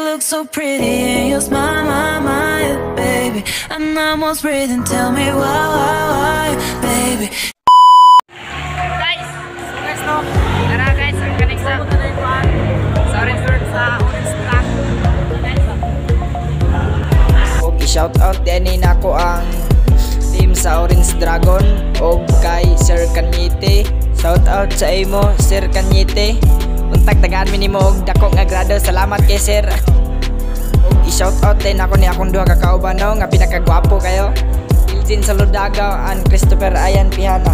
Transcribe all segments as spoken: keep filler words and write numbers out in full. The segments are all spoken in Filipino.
look so pretty and your smile, my, my, baby. I'm almost breathing, tell me why, why, why, baby. Guys, guys no, tara guys, ang galing sa sa resort sa Orange Track. Og i-shout out din na ko ang team sa Orange Dragon og kay Sir Cañete. Shout out sa imo Sir Cañete. Untag tagaan mi nimo og dako nga grado. Salamat kay Sir. Og i-shout out din ako ni akong duha ka kauban no nga pinakagwapo kayo. Il진 Saludagaw and Christopher Ayan Pihana.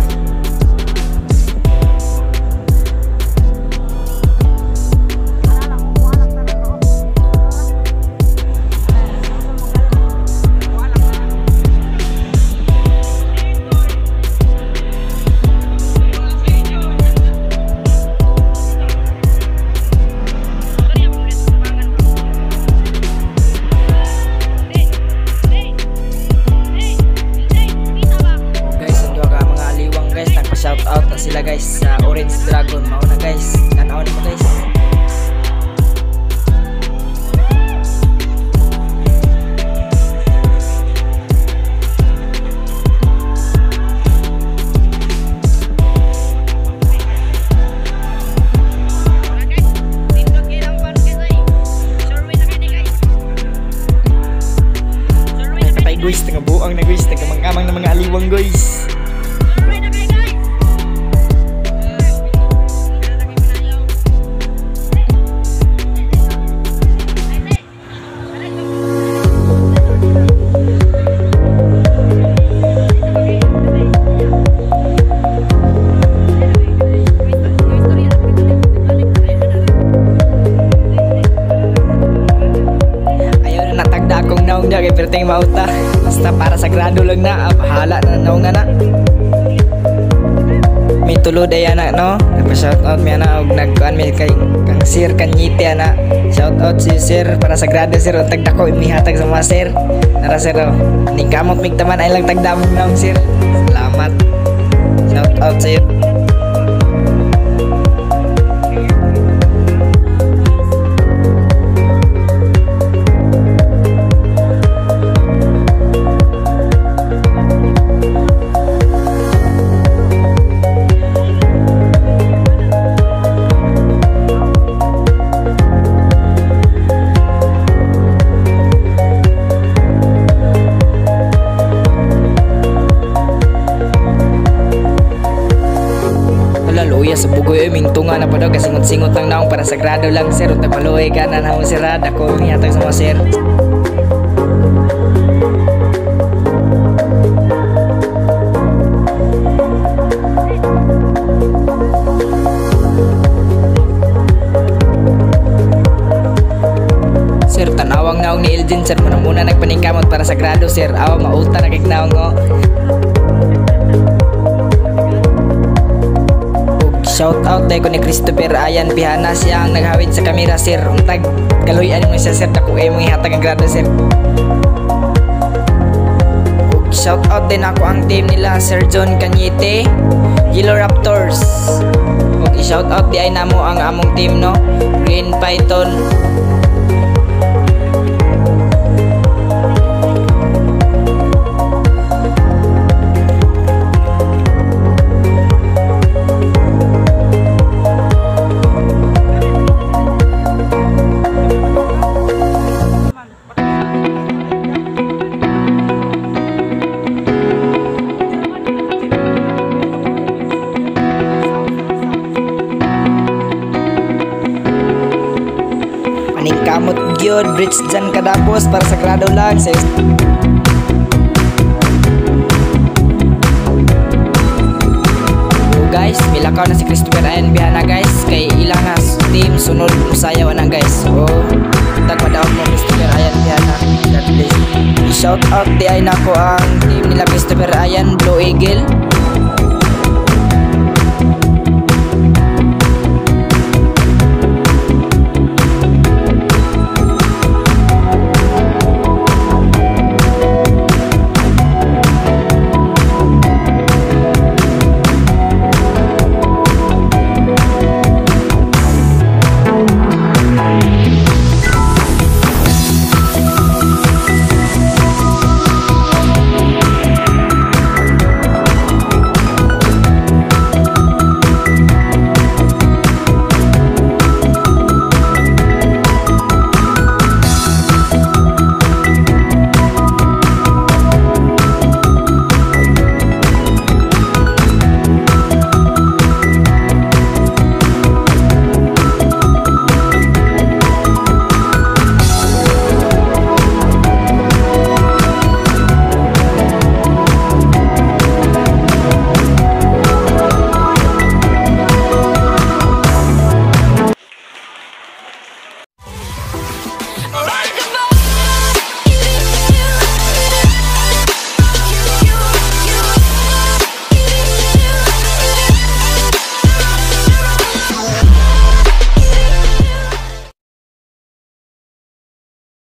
Shout out na sila guys sa Orange Dragon. Mauna guys, tanaw nimo guys. Patay guys, tanga buang na guys, tanga mangamang na mga aliwang guys. Kay perting mauta basta para sa grado lang na pahala na naong nga na may tulo day na no nagpa-shout out mi na og nagkuan mi kay kang Sir Cañete na shout out si Sir para sa grado Sir untag dako imihatag sa mga Sir nara Sir oh ning kamot migtaman ay lang tagdamog naong Sir. Salamat, shout out sa iyo. Luya sa bugoy ming tunga na pa daw kasi singot-singot lang naong para sagrado lang Sir untag maluoy ka na naong sirad ako mihatag sa mga Sir. Sir tanawang naong ni Il진 Sir muna muna nagpaningkamot para sagrado Sir awa mauta na kay naong o. Shout out day ko ni Christopher Ayan Pihana siya ang naghawid sa kamera Sir untag kaluyan mo siya Sir dako ay mo ihatag ang grado Sir. Shout out din ako ang team nila Sherjune Cañete Yellow Raptors og i-shout out di ay namo ang among team no Green Python. Kamot gyud bridge dyan kadapos para sa grado lang sa so guys milakaw na si Christopher Ayan Pihana guys kay ilang as team sunod musayaw na guys so tagmadaog mo Christopher Ayan Pihana. God bless. I-shout out di ay nako ang team nila Christopher Ayan Blue Eagle